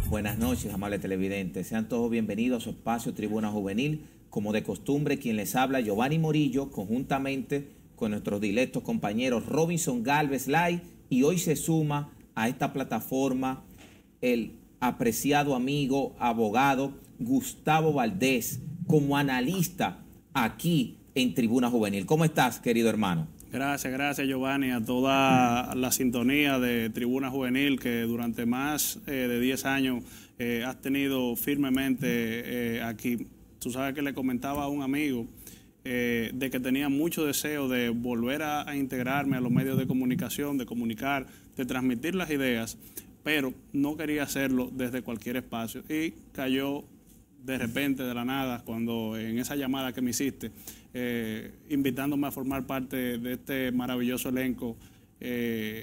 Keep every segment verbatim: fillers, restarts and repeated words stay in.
Buenas noches, amables televidentes. Sean todos bienvenidos a su espacio Tribuna Juvenil. Como de costumbre, quien les habla, Giovanni Morillo, conjuntamente con nuestros directos compañeros Robinson Galvez Lai, y hoy se suma a esta plataforma el apreciado amigo, abogado Gustavo Valdés, como analista aquí en Tribuna Juvenil. ¿Cómo estás, querido hermano? Gracias, gracias Giovanni, a toda la sintonía de Tribuna Juvenil que durante más eh, de diez años eh, has tenido firmemente eh, aquí. Tú sabes que le comentaba a un amigo eh, de que tenía mucho deseo de volver a, a integrarme a los medios de comunicación, de comunicar, de transmitir las ideas, pero no quería hacerlo desde cualquier espacio y cayó de repente, de la nada, cuando en esa llamada que me hiciste, eh, invitándome a formar parte de este maravilloso elenco eh,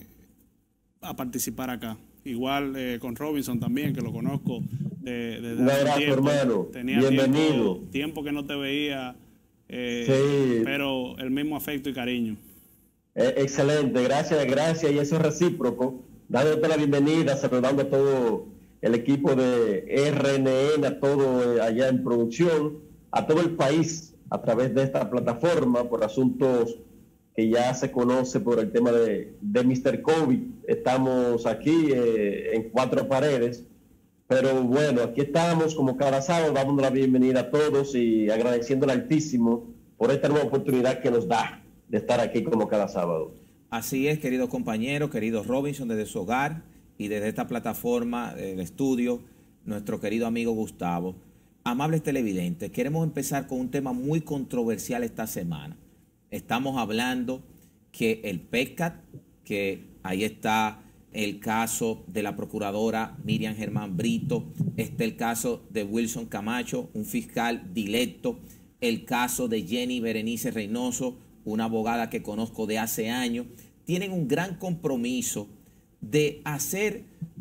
a participar acá. Igual eh, con Robinson también, que lo conozco de, desde un hace abrazo, tiempo. hermano. Tenía Bienvenido. Tiempo, tiempo que no te veía, eh, sí. pero el mismo afecto y cariño. Eh, excelente, gracias, gracias, y eso es recíproco. Dándote la bienvenida, saludando a todo el equipo de R N N, a todo allá en producción, a todo el país a través de esta plataforma por asuntos que ya se conoce por el tema de, de míster COVID. Estamos aquí eh, en cuatro paredes, pero bueno, aquí estamos como cada sábado, dando la bienvenida a todos y agradeciendo al Altísimo por esta nueva oportunidad que nos da de estar aquí como cada sábado. Así es, queridos compañeros, queridos Robinson, desde su hogar y desde esta plataforma del estudio, nuestro querido amigo Gustavo. Amables televidentes, queremos empezar con un tema muy controversial esta semana. Estamos hablando que el P E C A T, que ahí está el caso de la procuradora Miriam Germán Brito, está el caso de Wilson Camacho, un fiscal directo, el caso de Jenny Berenice Reynoso, una abogada que conozco de hace años, tienen un gran compromiso de hacer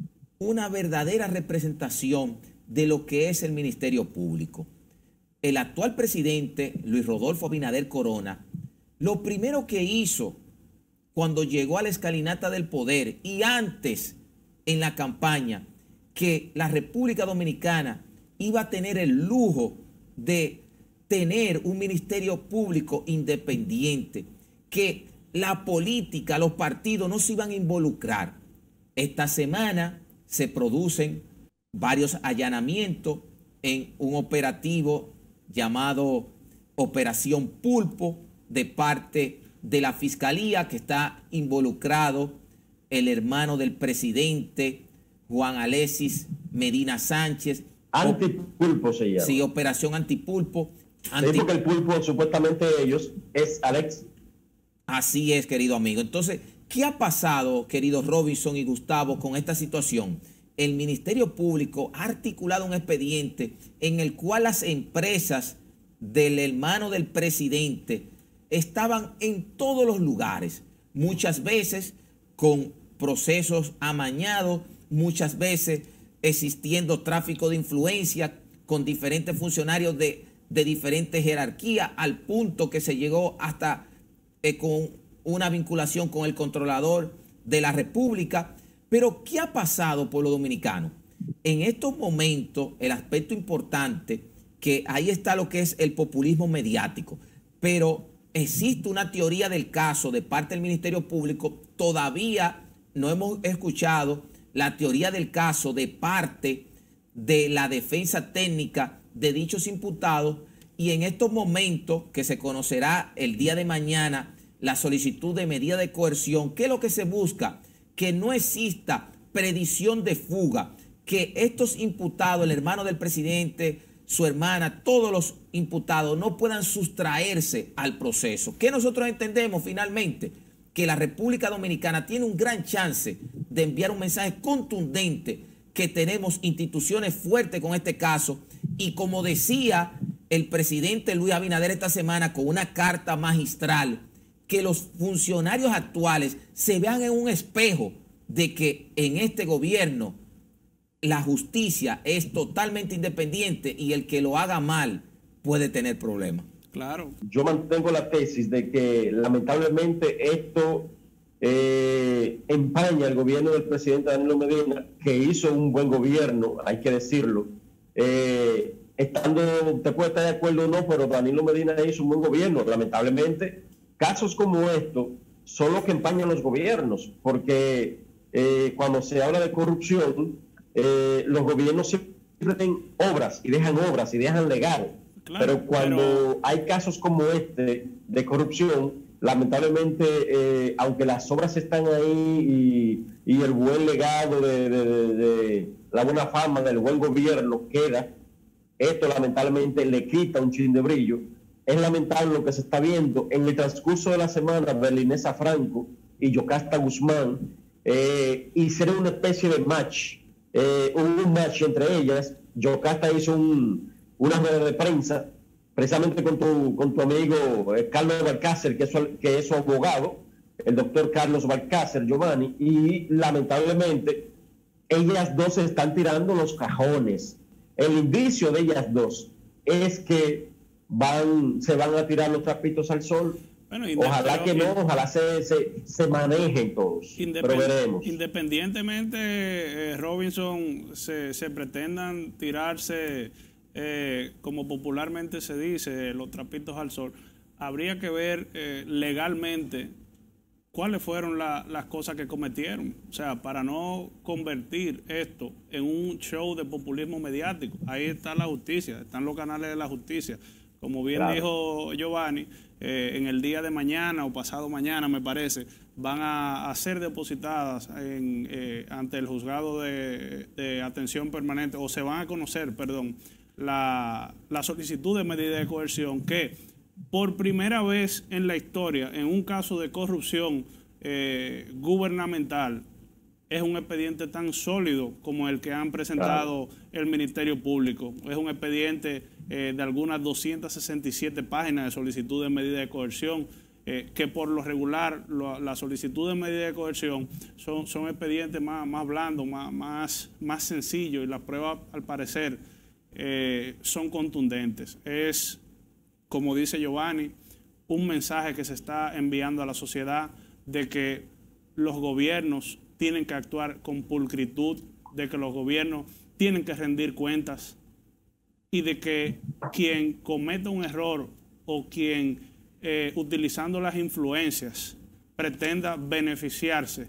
una verdadera representación de lo que es el Ministerio Público. El actual presidente, Luis Rodolfo Abinader Corona, lo primero que hizo cuando llegó a la escalinata del poder y antes en la campaña, que la República Dominicana iba a tener el lujo de tener un Ministerio Público independiente, que la política, los partidos no se iban a involucrar. Esta semana se producen varios allanamientos en un operativo llamado Operación Pulpo de parte de la Fiscalía, que está involucrado el hermano del presidente, Juan Alexis Medina Sánchez. Antipulpo se llama. Sí, Operación Antipulpo. Anti... Sí, porque el pulpo supuestamente ellos es Alex. Así es, querido amigo. Entonces, ¿qué ha pasado, queridos Robinson y Gustavo, con esta situación? El Ministerio Público ha articulado un expediente en el cual las empresas del hermano del presidente estaban en todos los lugares, muchas veces con procesos amañados, muchas veces existiendo tráfico de influencia con diferentes funcionarios de, de diferentes jerarquías, al punto que se llegó hasta eh, con una vinculación con el controlador de la República. Pero, ¿qué ha pasado, pueblo dominicano? En estos momentos, el aspecto importante, que ahí está lo que es el populismo mediático, pero existe una teoría del caso de parte del Ministerio Público. Todavía no hemos escuchado la teoría del caso de parte de la defensa técnica de dichos imputados, y en estos momentos que se conocerá el día de mañana la solicitud de medida de coerción, ¿qué es lo que se busca? Que no exista predicción de fuga, que estos imputados, el hermano del presidente, su hermana, todos los imputados no puedan sustraerse al proceso. ¿Qué nosotros entendemos finalmente? Que la República Dominicana tiene un gran chance de enviar un mensaje contundente, que tenemos instituciones fuertes con este caso, y como decía el presidente Luis Abinader esta semana con una carta magistral, que los funcionarios actuales se vean en un espejo de que en este gobierno la justicia es totalmente independiente y el que lo haga mal puede tener problemas. Claro. Yo mantengo la tesis de que lamentablemente esto eh, empaña el gobierno del presidente Danilo Medina, que hizo un buen gobierno, hay que decirlo. Eh, estando, usted puede estar de acuerdo o no, pero Danilo Medina hizo un buen gobierno. Lamentablemente, casos como estos son los que empañan los gobiernos, porque eh, cuando se habla de corrupción, eh, los gobiernos siempre tienen obras y dejan obras y dejan legado. Claro, pero cuando pero... hay casos como este de corrupción, lamentablemente, eh, aunque las obras están ahí y, y el buen legado de, de, de, de la buena fama del buen gobierno queda, esto lamentablemente le quita un chin de brillo. Es lamentable lo que se está viendo en el transcurso de la semana. Berlinesa Franco y Yocasta Guzmán eh, hicieron una especie de match, eh, un match entre ellas. Yocasta hizo un, una rueda de prensa precisamente con tu, con tu amigo eh, Carlos Balcácer, que es, su, que es su abogado, el doctor Carlos Balcácer, Giovanni, y lamentablemente ellas dos se están tirando los cajones. El indicio de ellas dos es que van, se van a tirar los trapitos al sol. Bueno, ojalá que no, ojalá se, se, se manejen todos, pero veremos. Independientemente, eh, Robinson, se, se pretendan tirarse, eh, como popularmente se dice, los trapitos al sol, habría que ver eh, legalmente cuáles fueron la, las cosas que cometieron. O sea, para no convertir esto en un show de populismo mediático. Ahí está la justicia, están los canales de la justicia. Como bien claro. dijo Giovanni, eh, en el día de mañana o pasado mañana, me parece, van a, a ser depositadas en, eh, ante el juzgado de, de atención permanente, o se van a conocer, perdón, la, la solicitud de medida de coerción que por primera vez en la historia, en un caso de corrupción eh, gubernamental, es un expediente tan sólido como el que han presentado claro. el Ministerio Público. Es un expediente eh, de algunas doscientas sesenta y siete páginas de solicitud de medida de coerción, eh, que por lo regular lo, la solicitud de medida de coerción son, son expedientes más, más blandos, más, más, más sencillos, y las pruebas, al parecer, eh, son contundentes. Es, como dice Giovanni, un mensaje que se está enviando a la sociedad de que los gobiernos tienen que actuar con pulcritud, de que los gobiernos tienen que rendir cuentas, y de que quien cometa un error o quien, eh, utilizando las influencias, pretenda beneficiarse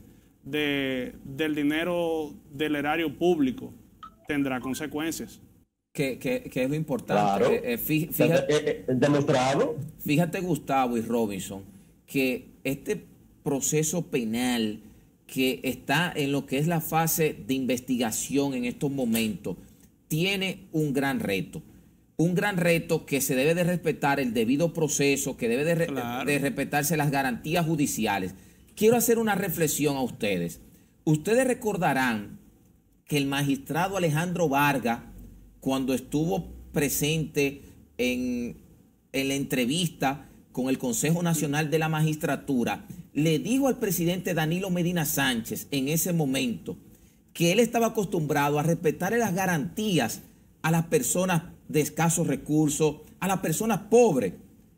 de, del dinero del erario público, tendrá consecuencias. Que, que, que es lo importante. Claro. Eh, fíjate, eh, eh, demostrado. Fíjate, Gustavo y Robinson, que este proceso penal que está en lo que es la fase de investigación en estos momentos, tiene un gran reto. Un gran reto que se debe de respetar el debido proceso, que debe de, re claro. de respetarse las garantías judiciales. Quiero hacer una reflexión a ustedes. Ustedes recordarán que el magistrado Alejandro Vargas, cuando estuvo presente en, en la entrevista con el Consejo Nacional de la Magistratura, le dijo al presidente Danilo Medina Sánchez en ese momento que él estaba acostumbrado a respetarle las garantías a las personas de escasos recursos, a las personas pobres,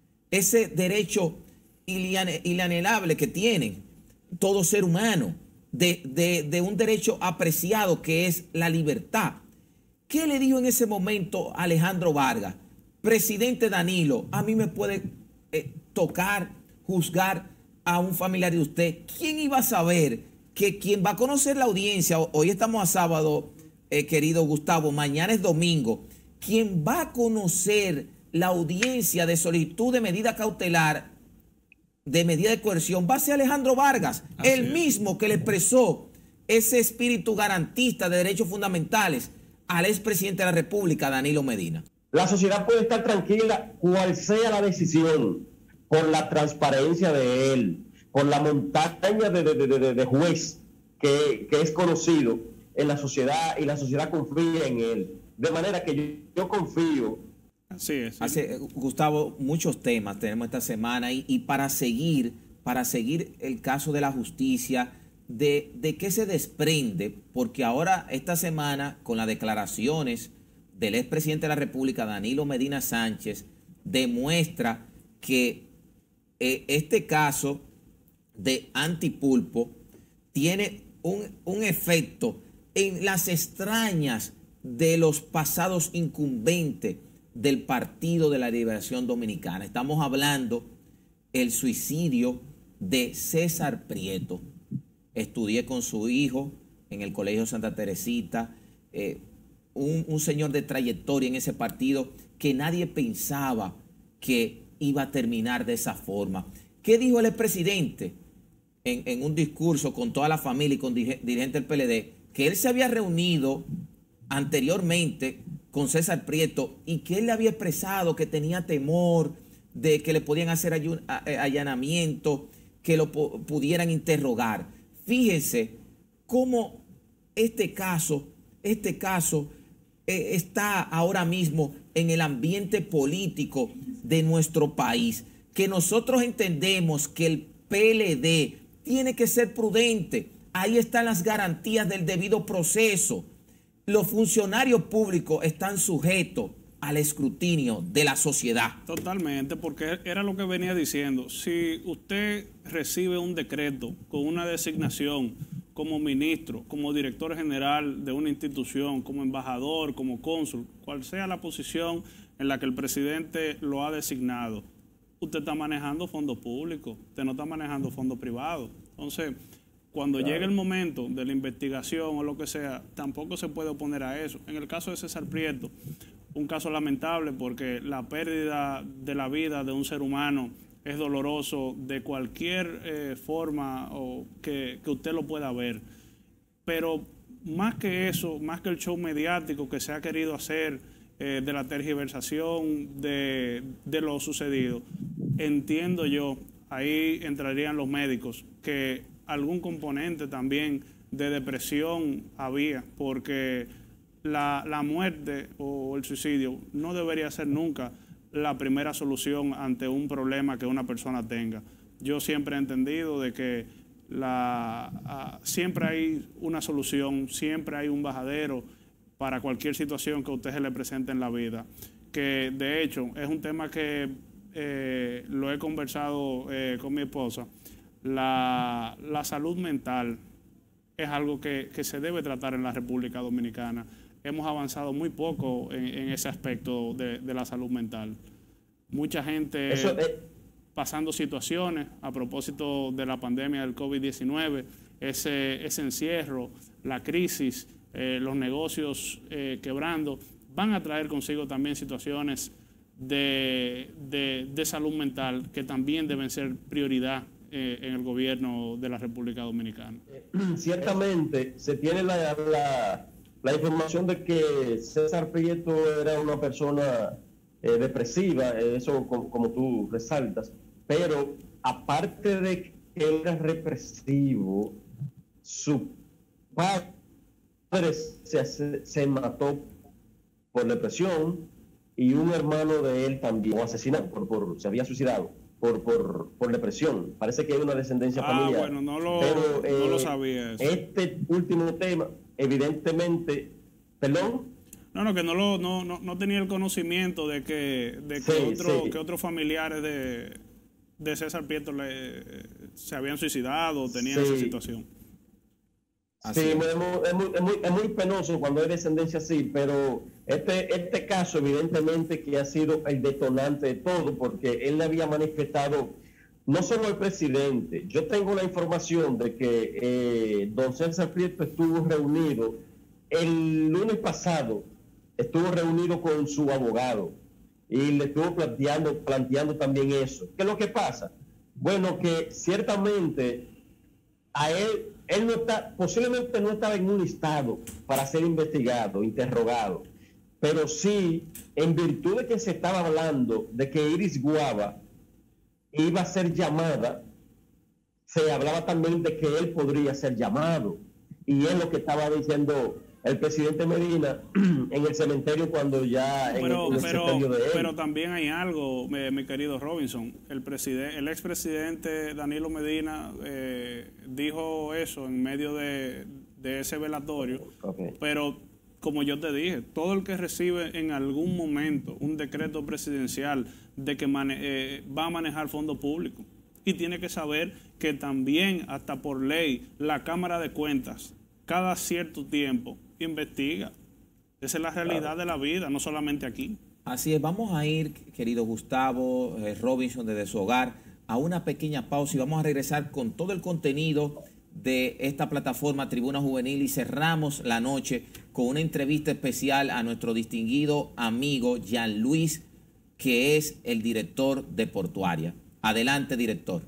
ese derecho inalienable que tienen todo ser humano, de, de, de un derecho apreciado que es la libertad. ¿Qué le dijo en ese momento Alejandro Vargas? Presidente Danilo, a mí me puede eh, tocar, juzgar a un familiar de usted. ¿Quién iba a saber que quien va a conocer la audiencia, hoy estamos a sábado, eh, querido Gustavo, mañana es domingo, quien va a conocer la audiencia de solicitud de medida cautelar, de medida de coerción, va a ser Alejandro Vargas, Así el es. mismo que le expresó ese espíritu garantista de derechos fundamentales al expresidente de la República, Danilo Medina? La sociedad puede estar tranquila cual sea la decisión, por la transparencia de él, por la montaña de, de, de, de juez que, que es conocido en la sociedad, y la sociedad confía en él. De manera que yo, yo confío. Así es. Hace, Gustavo, muchos temas tenemos esta semana, y, y para seguir, para seguir el caso de la justicia, de, de qué se desprende, porque ahora esta semana, con las declaraciones del expresidente de la República, Danilo Medina Sánchez, demuestra que Eh, este caso de antipulpo tiene un, un efecto en las extrañas de los pasados incumbentes del Partido de la Liberación Dominicana. Estamos hablando el suicidio de César Prieto. Estudié con su hijo en el Colegio Santa Teresita, eh, un, un señor de trayectoria en ese partido que nadie pensaba que iba a terminar de esa forma. ¿Qué dijo el expresidente en, en un discurso con toda la familia y con dirigentes del P L D? Que él se había reunido anteriormente con César Prieto y que él le había expresado que tenía temor de que le podían hacer allanamiento, que lo pudieran interrogar. Fíjense cómo este caso, este caso eh, está ahora mismo en el ambiente político de nuestro país, que nosotros entendemos que el P L D tiene que ser prudente. Ahí están las garantías del debido proceso. Los funcionarios públicos están sujetos al escrutinio de la sociedad. Totalmente, porque era lo que venía diciendo. Si usted recibe un decreto con una designación como ministro, como director general de una institución, como embajador, como cónsul, cual sea la posición en la que el presidente lo ha designado, usted está manejando fondos públicos, usted no está manejando fondos privados. Entonces, cuando claro. llegue el momento de la investigación o lo que sea, tampoco se puede oponer a eso. En el caso de César Prieto, un caso lamentable porque la pérdida de la vida de un ser humano es doloroso de cualquier eh, forma o que, que usted lo pueda ver. Pero más que eso, más que el show mediático que se ha querido hacer eh, de la tergiversación de, de lo sucedido, entiendo yo, ahí entrarían los médicos, que algún componente también de depresión había, porque la, la muerte o el suicidio no debería ser nunca la primera solución ante un problema que una persona tenga. Yo siempre he entendido de que la, uh, siempre hay una solución, siempre hay un bajadero para cualquier situación que a usted se le presente en la vida, que de hecho es un tema que eh, lo he conversado eh, con mi esposa. La, la salud mental es algo que, que se debe tratar en la República Dominicana. Hemos avanzado muy poco en, en ese aspecto de, de la salud mental. Mucha gente Eso, eh. pasando situaciones a propósito de la pandemia del COVID diecinueve, ese, ese encierro, la crisis, eh, los negocios eh, quebrando, van a traer consigo también situaciones de, de, de salud mental que también deben ser prioridad Eh, en el gobierno de la República Dominicana. Ciertamente se tiene la, la, la información de que César Prieto era una persona eh, depresiva, eso como, como tú resaltas, pero aparte de que él era represivo, su padre se, se mató por depresión y un hermano de él también, o asesinado, por, por, se había suicidado. Por, por, por depresión. Parece que hay una descendencia ah, familiar. Bueno, no lo, pero, eh, no lo sabía eso. Este último tema, evidentemente, ¿perdón? No, no, que no lo no, no, no tenía el conocimiento de que, de que, sí, otro, sí. que otros familiares de, de César Prieto le, se habían suicidado o tenían sí. esa situación. Así sí, es. Es, muy, es, muy, es, muy, es muy penoso cuando hay descendencia así, pero este, este caso evidentemente que ha sido el detonante de todo, porque él le había manifestado, no solo el presidente, yo tengo la información de que eh, don César Prieto estuvo reunido el lunes pasado, estuvo reunido con su abogado y le estuvo planteando, planteando también eso. ¿Qué es lo que pasa? Bueno, que ciertamente a él Él no está, posiblemente no estaba en un listado para ser investigado, interrogado, pero sí, en virtud de que se estaba hablando de que Iris Guava iba a ser llamada, se hablaba también de que él podría ser llamado. Y es lo que estaba diciendo el presidente Medina en el cementerio cuando ya en pero, el, en el pero, cementerio de él. Pero también hay algo, mi, mi querido Robinson, el presidente, el expresidente Danilo Medina eh, dijo eso en medio de, de ese velatorio, okay. Pero como yo te dije, todo el que recibe en algún momento un decreto presidencial de que mane, eh, va a manejar fondos públicos y tiene que saber que también, hasta por ley, la Cámara de Cuentas, cada cierto tiempo, investiga. Esa es la realidad claro. de la vida, no solamente aquí. Así es, vamos a ir, querido Gustavo, eh, Robinson, desde su hogar, a una pequeña pausa y vamos a regresar con todo el contenido de esta plataforma Tribuna Juvenil y cerramos la noche con una entrevista especial a nuestro distinguido amigo Jean Luis, que es el director de Portuaria. Adelante, director.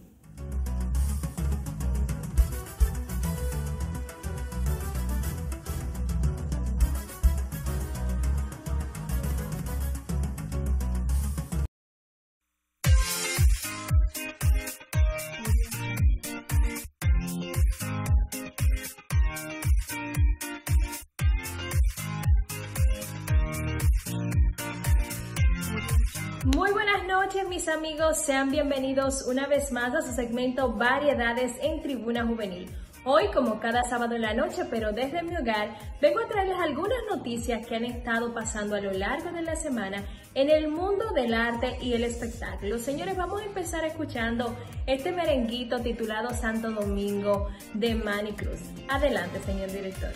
Muy buenas noches, mis amigos, sean bienvenidos una vez más a su segmento Variedades en Tribuna Juvenil. Hoy, como cada sábado en la noche, pero desde mi hogar, vengo a traerles algunas noticias que han estado pasando a lo largo de la semana en el mundo del arte y el espectáculo. Señores, vamos a empezar escuchando este merenguito titulado Santo Domingo de Manny Cruz. Adelante, señor director.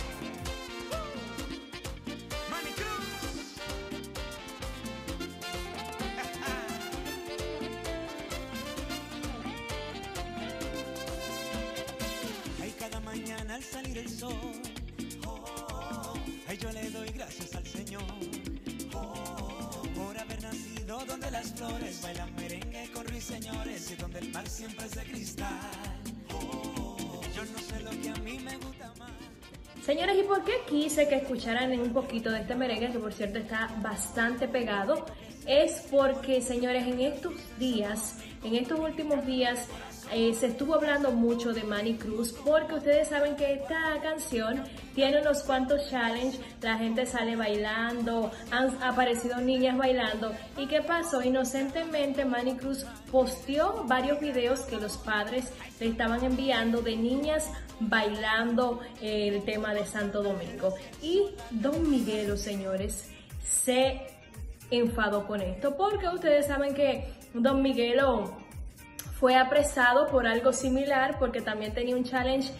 Al salir el sol, oh, oh, ay, yo le doy gracias al Señor, oh, por haber nacido donde las flores bailan merengue con ruiseñores y donde el mar siempre es de cristal, oh, yo no sé lo que a mí me gusta más. Señores, ¿y por qué quise que escucharan un poquito de este merengue, que por cierto está bastante pegado? Es porque, señores, en estos días, en estos últimos días, Eh, se estuvo hablando mucho de Manny Cruz, porque ustedes saben que esta canción tiene unos cuantos challenges, la gente sale bailando, han aparecido niñas bailando. ¿Y qué pasó? Inocentemente Manny Cruz posteó varios videos que los padres le estaban enviando de niñas bailando eh, el tema de Santo Domingo. Y Don Miguelo, señores, se enfadó con esto, porque ustedes saben que Don Miguelo fue apresado por algo similar, porque también tenía un challenge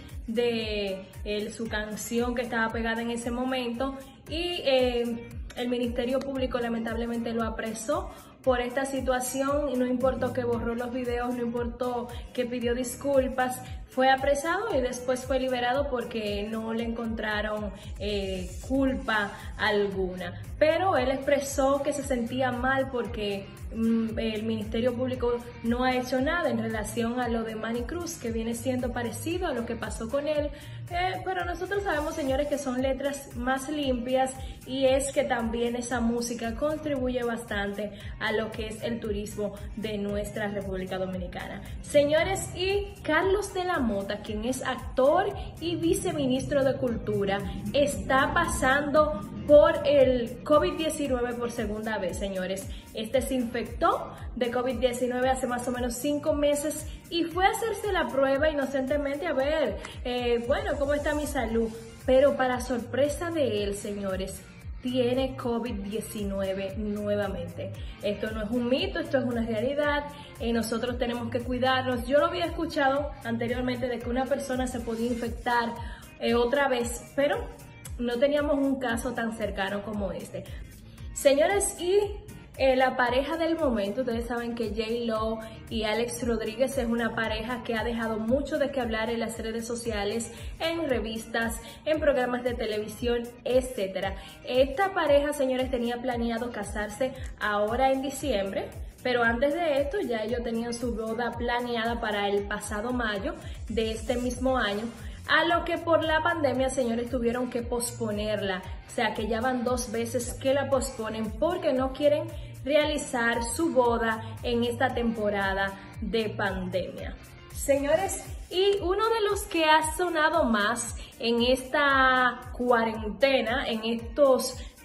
de eh, su canción que estaba pegada en ese momento, y eh, el Ministerio Público lamentablemente lo apresó por esta situación, y no importó que borró los videos, no importó que pidió disculpas, fue apresado y después fue liberado porque no le encontraron eh, culpa alguna. Pero él expresó que se sentía mal porque mm, el Ministerio Público no ha hecho nada en relación a lo de Manny Cruz, que viene siendo parecido a lo que pasó con él. Eh, pero nosotros sabemos, señores, que son letras más limpias, y es que también esa música contribuye bastante a lo que es el turismo de nuestra República Dominicana. Señores, y Carlos de la Mota, quien es actor y viceministro de Cultura, está pasando por el COVID diecinueve por segunda vez, señores. Este se infectó de COVID diecinueve hace más o menos cinco meses y fue a hacerse la prueba inocentemente a ver, eh, bueno, cómo está mi salud. Pero para sorpresa de él, señores, tiene COVID diecinueve nuevamente. Esto no es un mito, esto es una realidad, y nosotros tenemos que cuidarnos. Yo lo había escuchado anteriormente de que una persona se podía infectar eh, otra vez, pero no teníamos un caso tan cercano como este. Señores, y eh, la pareja del momento, ustedes saben que J-Lo y Alex Rodríguez es una pareja que ha dejado mucho de qué hablar en las redes sociales, en revistas, en programas de televisión, etcétera. Esta pareja, señores, tenía planeado casarse ahora en diciembre, pero antes de esto ya ellos tenían su boda planeada para el pasado mayo de este mismo año, a lo que por la pandemia, señores, tuvieron que posponerla. O sea, que ya van dos veces que la posponen porque no quieren realizar su boda en esta temporada de pandemia. Señores, y uno de los que ha sonado más en esta cuarentena, en estos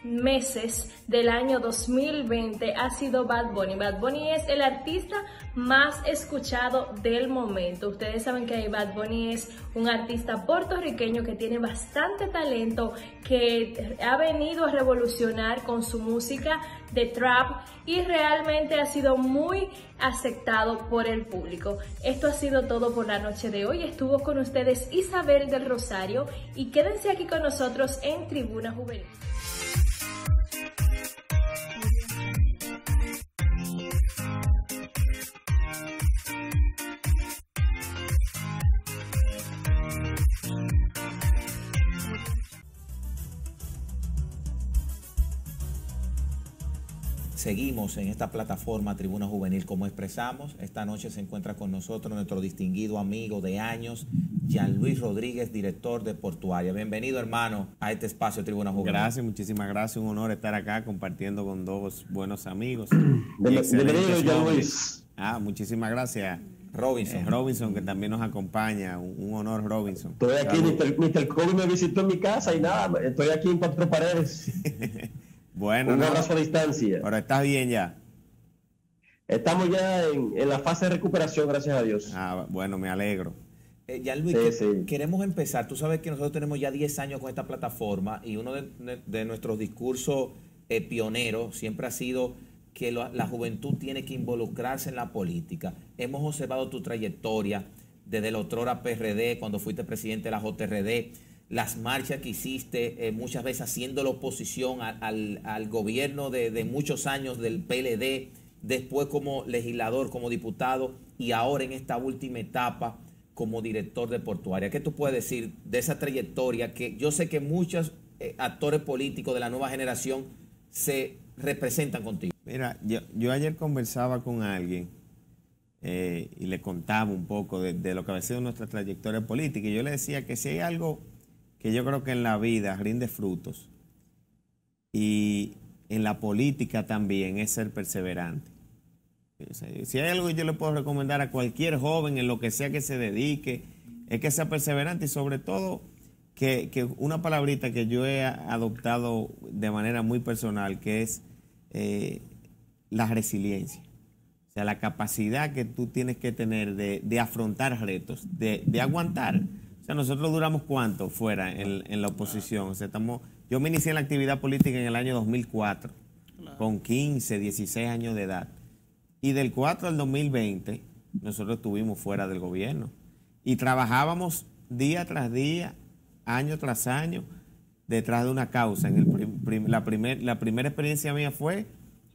meses del año dos mil veinte ha sido Bad Bunny. Bad Bunny es el artista más escuchado del momento. Ustedes saben que Bad Bunny es un artista puertorriqueño que tiene bastante talento, que ha venido a revolucionar con su música de trap y realmente ha sido muy aceptado por el público. Esto ha sido todo por la noche de hoy. Estuvo con ustedes Isabel del Rosario y quédense aquí con nosotros en Tribuna Juvenil. Seguimos en esta plataforma Tribuna Juvenil. Como expresamos, esta noche se encuentra con nosotros nuestro distinguido amigo de años, Jean Luis Rodríguez, director de Portuaria. Bienvenido, hermano, a este espacio Tribuna Juvenil. Gracias, muchísimas gracias. Un honor estar acá compartiendo con dos buenos amigos. Bienvenido, Jean Luis. Ah, muchísimas gracias. Robinson. Eh, Robinson, que también nos acompaña. Un, un honor, Robinson. Estoy aquí, mister mister Kobe me visitó en mi casa y nada, estoy aquí en cuatro paredes. Bueno, un no, abrazo a distancia. Pero estás bien ya. Estamos ya en, en la fase de recuperación, gracias a Dios. Ah, bueno, me alegro. Eh, Jean Luis, Sí, que- sí. queremos empezar. Tú sabes que nosotros tenemos ya diez años con esta plataforma y uno de, de- de nuestros discursos eh, pioneros siempre ha sido que lo- la juventud tiene que involucrarse en la política. Hemos observado tu trayectoria desde el otrora P R D, cuando fuiste presidente de la J R D, las marchas que hiciste, eh, muchas veces haciendo la oposición al, al- al gobierno de, de muchos años del P L D, después como legislador, como diputado y ahora en esta última etapa como director de Portuaria. ¿Qué tú puedes decir de esa trayectoria que yo sé que muchos eh, actores políticos de la nueva generación se representan contigo? Mira, yo, yo ayer conversaba con alguien eh, y le contaba un poco de, de lo que ha sido nuestra trayectoria política y yo le decía que si hay algo que yo creo que en la vida rinde frutos y en la política también es ser perseverante. O sea, si hay algo que yo le puedo recomendar a cualquier joven en lo que sea que se dedique, es que sea perseverante y sobre todo que, que una palabrita que yo he adoptado de manera muy personal, que es eh, la resiliencia. O sea, la capacidad que tú tienes que tener de, de afrontar retos, de, de aguantar. O sea, nosotros duramos cuánto fuera en, en la oposición. O sea, estamos, yo me inicié en la actividad política en el año dos mil cuatro, con quince, dieciséis años de edad. Y del cuatro al dos mil veinte, nosotros estuvimos fuera del gobierno. Y trabajábamos día tras día, año tras año, detrás de una causa. En el prim, prim, la, primer, la primera experiencia mía fue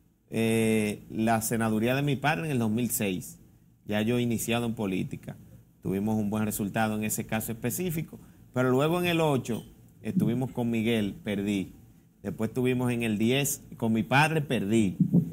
eh, la senaduría de mi padre en el dos mil seis. Ya yo iniciado en política. Tuvimos un buen resultado en ese caso específico. Pero luego en el ocho estuvimos con Miguel, perdí. Después estuvimos en el diez con mi padre, perdí.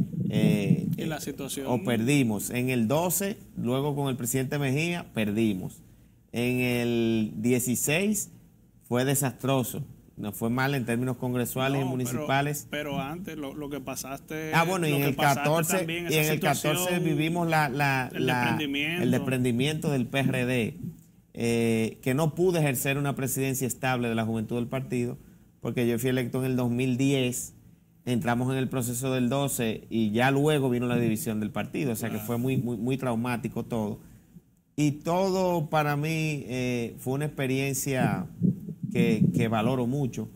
Eh, Y la situación... O perdimos. En el doce, luego con el presidente Mejía, perdimos. En el dieciséis fue desastroso. Nos fue mal en términos congresuales No, y municipales. Pero, pero antes lo, lo que pasaste... Ah, bueno, y lo en que el pasaste catorce, también, y esa en el catorce situación, vivimos la, la, el, la- desprendimiento. el desprendimiento del P R D, eh, que no pude ejercer una presidencia estable de la juventud del partido, porque yo fui electo en el dos mil diez, entramos en el proceso del doce y ya luego vino la división del partido, o sea que fue muy, muy, muy traumático todo. Y todo para mí eh, fue una experiencia que, que valoro mucho,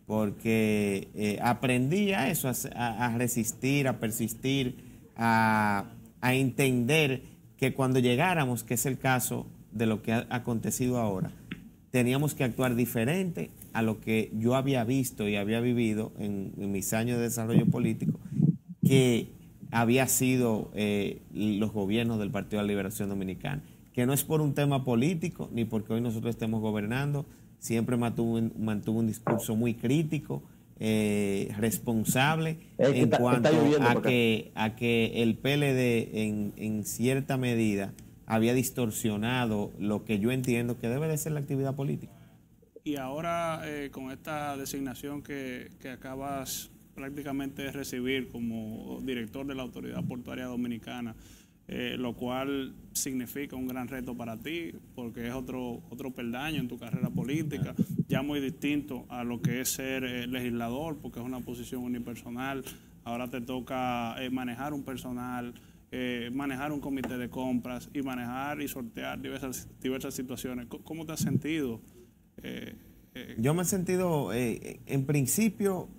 porque eh, aprendí a eso, a, a resistir, a persistir, a, a entender que cuando llegáramos, que es el caso de lo que ha acontecido ahora, teníamos que actuar diferente a lo que yo había visto y había vivido en, en mis años de desarrollo político, que había sido eh, los gobiernos del Partido de la Liberación Dominicana, que no es por un tema político, ni porque hoy nosotros estemos gobernando, siempre mantuvo, mantuvo un discurso muy crítico, eh, responsable, Es que en está- cuanto está lloviendo a por acá. que, a que el P L D en, en cierta medida había distorsionado lo que yo entiendo que debe de ser la actividad política. Y ahora eh, con esta designación que, que acabas prácticamente de recibir como director de la Autoridad Portuaria Dominicana, eh, lo cual significa un gran reto para ti, porque es otro, otro peldaño en tu carrera política, ya muy distinto a lo que es ser eh, legislador, porque es una posición unipersonal. Ahora te toca eh, manejar un personal, eh, manejar un comité de compras y manejar y sortear diversas, diversas situaciones. ¿Cómo te has sentido? Eh, eh, Yo me he sentido, eh, en principio,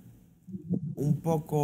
un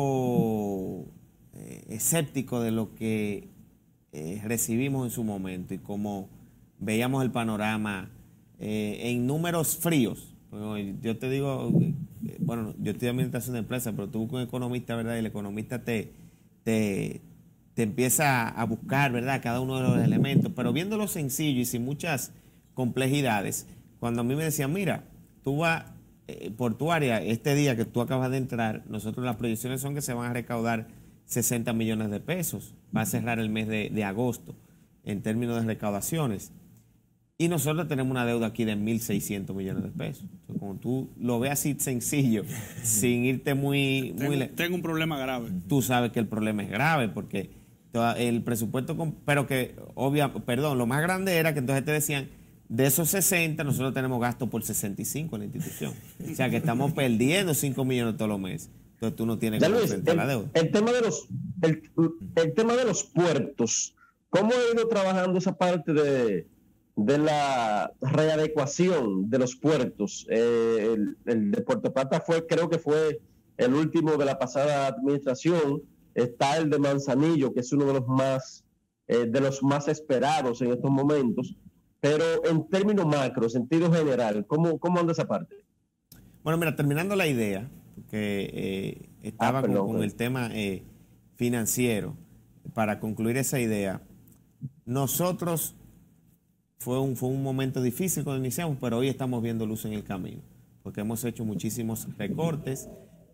poco eh, escéptico de lo que eh, recibimos en su momento y cómo veíamos el panorama eh, en números fríos. Bueno, yo te digo, eh, bueno, yo estoy en administración de empresas, pero tú buscas un economista, ¿verdad? Y el economista te, te, te empieza a buscar, ¿verdad?, cada uno de los elementos, pero viéndolo sencillo y sin muchas complejidades. Cuando a mí me decían, mira, tú vas eh, por tu área, este día que tú acabas de entrar, nosotros las proyecciones son que se van a recaudar sesenta millones de pesos. Va a cerrar el mes de, de agosto en términos de recaudaciones. Y nosotros tenemos una deuda aquí de mil seiscientos millones de pesos. Entonces, como tú lo ves así sencillo, sin irte muy... tengo, muy tengo un problema grave. Tú sabes que el problema es grave porque el presupuesto... Pero que, obvia, perdón, lo más grande era que entonces te decían, de esos sesenta, nosotros tenemos gasto por sesenta y cinco en la institución. O sea que estamos perdiendo cinco millones todos los meses. Entonces tú no tienes que enfrentar la deuda. El tema de los, el, el tema de los puertos, ¿cómo ha ido trabajando esa parte de, de la readecuación de los puertos? Eh, el, el de Puerto Plata fue, creo que fue el último de la pasada administración. Está el de Manzanillo, que es uno de los más, eh, de los más esperados en estos momentos. Pero en términos macro, sentido general, ¿cómo, cómo anda esa parte? Bueno, mira, terminando la idea, porque eh, estaba ah, perdón, con, con el tema eh, financiero, para concluir esa idea, nosotros, fue un, fue un momento difícil cuando iniciamos, pero hoy estamos viendo luz en el camino, porque hemos hecho muchísimos recortes.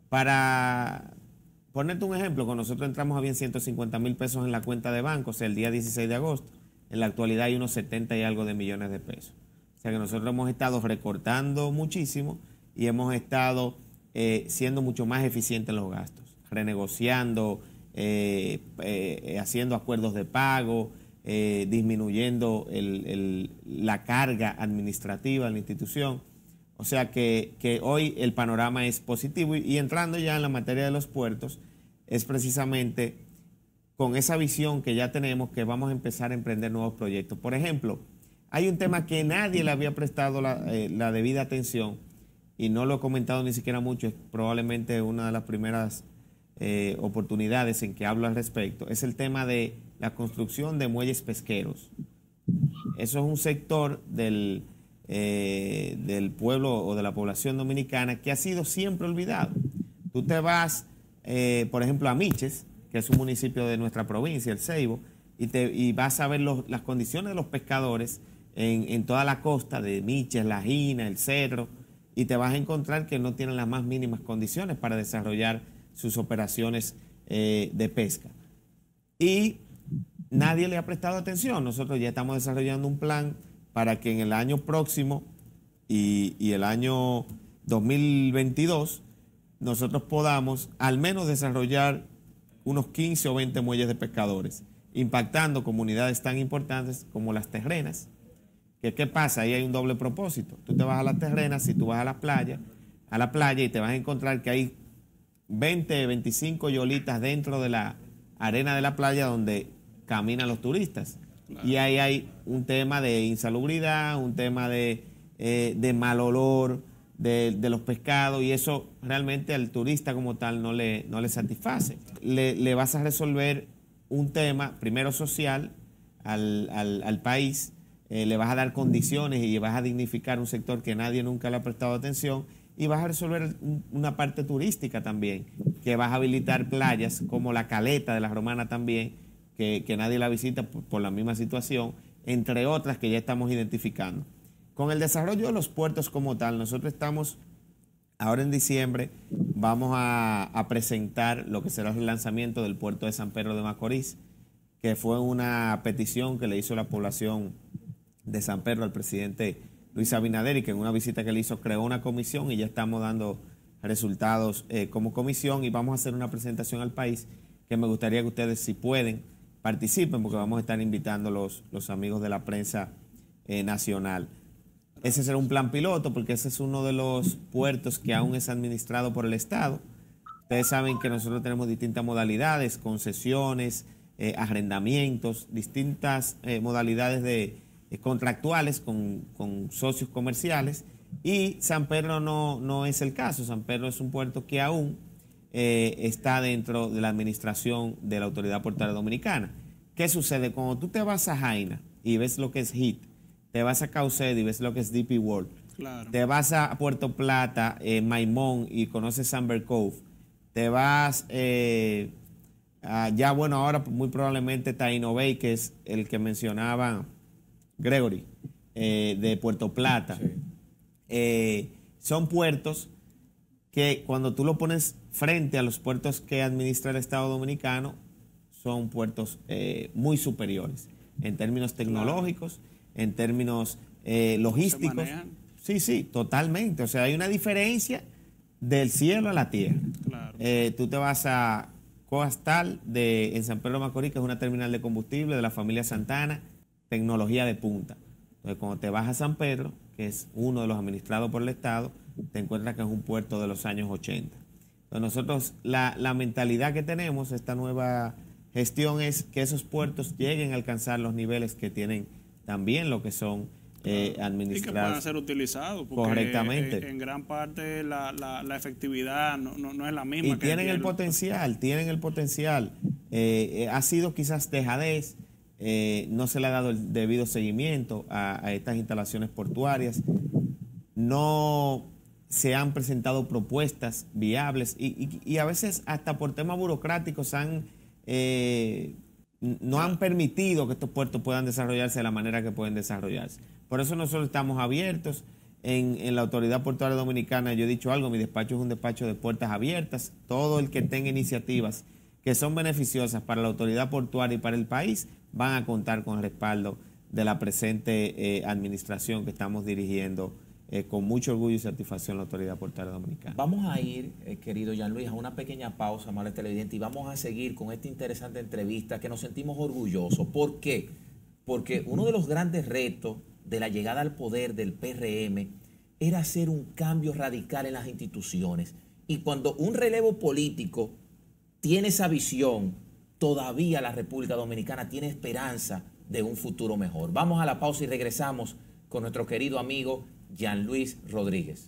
Para ponerte un ejemplo, cuando nosotros entramos había ciento cincuenta mil pesos en la cuenta de banco, o sea, el día dieciséis de agosto. En la actualidad hay unos setenta y algo de millones de pesos. O sea que nosotros hemos estado recortando muchísimo y hemos estado eh, siendo mucho más eficientes en los gastos, renegociando, eh, eh, haciendo acuerdos de pago, eh, disminuyendo el, el, la carga administrativa en la institución. O sea que, que hoy el panorama es positivo y, y entrando ya en la materia de los puertos, es precisamente con esa visión que ya tenemos que vamos a empezar a emprender nuevos proyectos. Por ejemplo, hay un tema que nadie le había prestado la, eh, la debida atención y no lo he comentado ni siquiera mucho, es probablemente una de las primeras eh, oportunidades en que hablo al respecto, es el tema de la construcción de muelles pesqueros. Eso es un sector del, eh, del pueblo o de la población dominicana que ha sido siempre olvidado. Tú te vas, eh, por ejemplo, a Miches, que es un municipio de nuestra provincia, el Ceibo, y, te, y vas a ver los, las condiciones de los pescadores en, en toda la costa de Miches, La Gina, El Cedro, y te vas a encontrar que no tienen las más mínimas condiciones para desarrollar sus operaciones eh, de pesca. Y nadie le ha prestado atención. Nosotros ya estamos desarrollando un plan para que en el año próximo y, y el año dos mil veintidós nosotros podamos al menos desarrollar unos quince o veinte muelles de pescadores, impactando comunidades tan importantes como las terrenas. ¿Qué, qué pasa? Ahí hay un doble propósito. Tú te vas a las terrenas, si tú vas a la playa, a la playa y te vas a encontrar que hay veinte, veinticinco yolitas dentro de la arena de la playa donde caminan los turistas. Claro. Y ahí hay un tema de insalubridad, un tema de, eh, de mal olor de, de los pescados, y eso realmente al turista como tal no le, no le satisface. Le, le vas a resolver un tema, primero social, al, al, al país, eh, le vas a dar condiciones y vas a dignificar un sector que nadie nunca le ha prestado atención, y vas a resolver una parte turística también, que vas a habilitar playas como la Caleta de la Romana también, que, que nadie la visita por, por la misma situación, entre otras que ya estamos identificando. Con el desarrollo de los puertos como tal, nosotros estamos, ahora en diciembre, vamos a, a presentar lo que será el lanzamiento del puerto de San Pedro de Macorís, que fue una petición que le hizo la población de San Pedro al presidente Luis Abinader, y que en una visita que le hizo creó una comisión y ya estamos dando resultados eh, como comisión, y vamos a hacer una presentación al país que me gustaría que ustedes, si pueden, participen, porque vamos a estar invitando los, los amigos de la prensa eh, nacional. Ese será un plan piloto, porque ese es uno de los puertos que aún es administrado por el Estado. Ustedes saben que nosotros tenemos distintas modalidades, concesiones, eh, arrendamientos, distintas eh, modalidades de, eh, contractuales con, con socios comerciales, y San Pedro no, no es el caso. San Pedro es un puerto que aún eh, está dentro de la administración de la Autoridad Portuaria Dominicana. ¿Qué sucede? Cuando tú te vas a Jaina y ves lo que es H I T, te vas a Caucedo y ves lo que es D P World, Claro. te vas a Puerto Plata, eh, Maimón, y conoces Amber Cove, te vas eh, a, ya bueno, ahora muy probablemente Taino Bay, que es el que mencionaba Gregory, eh, de Puerto Plata. Sí. Eh, son puertos que cuando tú lo pones frente a los puertos que administra el Estado Dominicano, son puertos eh, muy superiores en términos tecnológicos, claro, en términos eh, logísticos. Sí, sí, totalmente. O sea, hay una diferencia del cielo a la tierra. Claro. Eh, tú te vas a Coastal de, en San Pedro de Macorís, que es una terminal de combustible de la familia Santana, tecnología de punta. Entonces, cuando te vas a San Pedro, que es uno de los administrados por el Estado, te encuentras que es un puerto de los años ochenta. Entonces, nosotros, la, la mentalidad que tenemos, esta nueva gestión, es que esos puertos lleguen a alcanzar los niveles que tienen también lo que son eh, administrados. Y que puedan ser utilizados. Porque correctamente. En, en gran parte la, la, la efectividad no, no, no es la misma. Y que tienen el el potencial, tienen el potencial. Eh, eh, ha sido quizás dejadez, eh, no se le ha dado el debido seguimiento a, a estas instalaciones portuarias, no se han presentado propuestas viables y, y, y a veces hasta por temas burocráticos han... Eh, no han permitido que estos puertos puedan desarrollarse de la manera que pueden desarrollarse. Por eso nosotros estamos abiertos en, en la Autoridad Portuaria Dominicana. Yo he dicho algo, mi despacho es un despacho de puertas abiertas. Todo el que tenga iniciativas que son beneficiosas para la autoridad portuaria y para el país van a contar con el respaldo de la presente eh, administración que estamos dirigiendo Eh, con mucho orgullo y satisfacción la Autoridad Portuaria Dominicana. Vamos a ir, eh, querido Jean Luis, a una pequeña pausa, amable televidente, y vamos a seguir con esta interesante entrevista que nos sentimos orgullosos. ¿Por qué? Porque uno de los grandes retos de la llegada al poder del P R M era hacer un cambio radical en las instituciones. Y cuando un relevo político tiene esa visión, todavía la República Dominicana tiene esperanza de un futuro mejor. Vamos a la pausa y regresamos con nuestro querido amigo Jean Luis Rodríguez.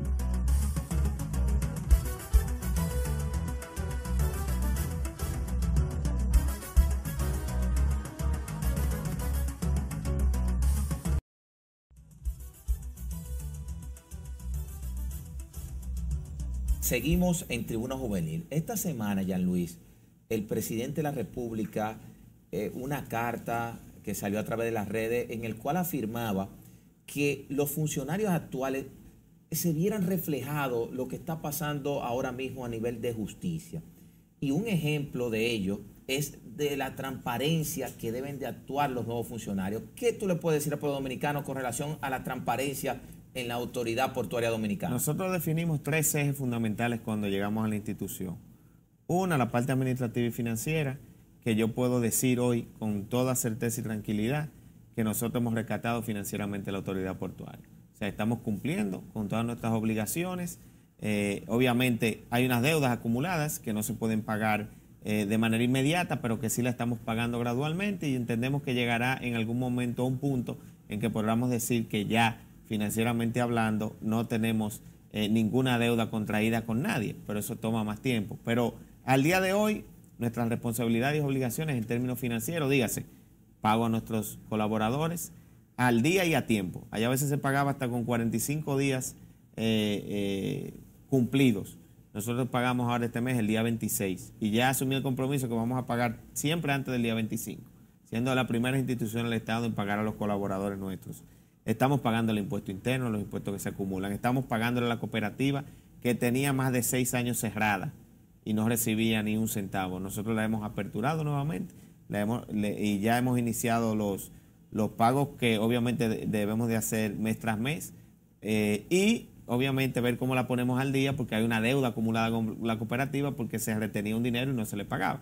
Seguimos en Tribuna Juvenil. Esta semana, Jean Luis, el presidente de la República, eh, una carta que salió a través de las redes en el cual afirmaba que los funcionarios actuales se vieran reflejado lo que está pasando ahora mismo a nivel de justicia. Y un ejemplo de ello es de la transparencia que deben de actuar los nuevos funcionarios. ¿Qué tú le puedes decir al pueblo dominicano con relación a la transparencia en la Autoridad Portuaria Dominicana? Nosotros definimos tres ejes fundamentales cuando llegamos a la institución. Una, la parte administrativa y financiera, que yo puedo decir hoy con toda certeza y tranquilidad que nosotros hemos rescatado financieramente la Autoridad Portuaria. O sea, estamos cumpliendo con todas nuestras obligaciones. Eh, obviamente hay unas deudas acumuladas que no se pueden pagar eh, de manera inmediata, pero que sí la estamos pagando gradualmente y entendemos que llegará en algún momento a un punto en que podamos decir que ya financieramente hablando no tenemos eh, ninguna deuda contraída con nadie, pero eso toma más tiempo. Pero al día de hoy, nuestras responsabilidades y obligaciones en términos financieros, dígase, pago a nuestros colaboradores al día y a tiempo. Allá a veces se pagaba hasta con cuarenta y cinco días eh, eh, cumplidos. Nosotros pagamos ahora este mes el día veintiséis y ya asumí el compromiso que vamos a pagar siempre antes del día veinticinco, siendo la primera institución del Estado en pagar a los colaboradores nuestros. Estamos pagando el impuesto interno, los impuestos que se acumulan. Estamos pagándole a la cooperativa que tenía más de seis años cerrada y no recibía ni un centavo. Nosotros la hemos aperturado nuevamente. Le hemos, le, y ya hemos iniciado los, los pagos que obviamente de, debemos de hacer mes tras mes eh, y obviamente ver cómo la ponemos al día porque hay una deuda acumulada con la cooperativa porque se retenía un dinero y no se le pagaba.